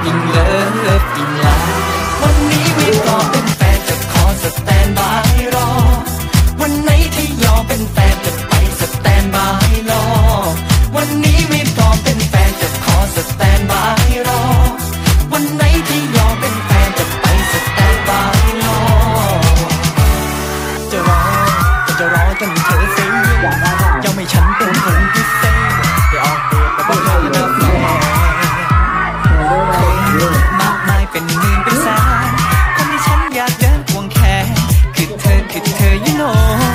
ยิ่งเลิฟยิ่งลาวันนี้ไม่รอเป็นแฟนจะขอสแตนบายรอวันไหนที่ยอมเป็นแฟนจะไปสแตนบายรอวันนี้ไม่รอเป็นแฟนจะขอสแตนบายรอวันไหนที่ยอมเป็นแฟนจะไปสแตนบายรอจะรอจนเธอเสียยอมให้ฉันเป็นคนพิเศษไปออกเดทกับเธอเดินแฟนคนมากมายเป็นหมื่นเป็นแสนคนที่ฉันอยากเดินควงแขนคือเธอyou know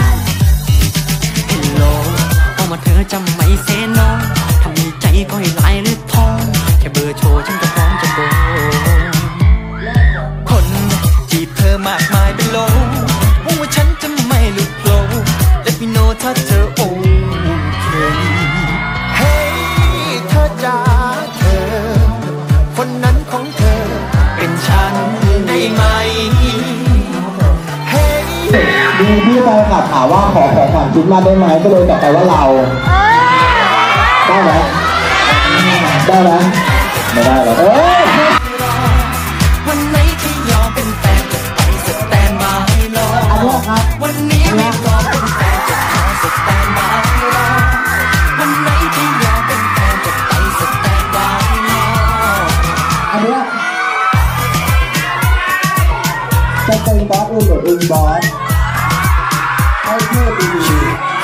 hello โอ้มาเธอจำไม่เซโนทำมีใจก็ให้ลายหรือทองแค่เบอร์โชว์ฉันก็พร้อมจะโกนคนจีบเธอมากมายเป็นโลว่าฉันจะไม่หลุดโผล่ Let me know ถ้าเธอโอเคเฮ้ยเธอจ๋าเธอคนนั้นของเธอเป็นฉันได้ไหมดีพี่แฟนคลับถามว่าขอของขวัญชิ้นมาได้ไหมก็เลยตอบไปว่าเราได้ไหมได้ไหมไม่ได้หรอกวันไหนที่ยอมเป็นแฟนจะไปสแตนบายรอวันนี้ไม่รอเป็นแฟนจะขอสแตนบายรอวันไหนที่ยอมเป็นแฟนจะไปสแตนบายรออันนี้จะเป็นบอสอื่นหรืออื่นบอสให้เพื่อนดี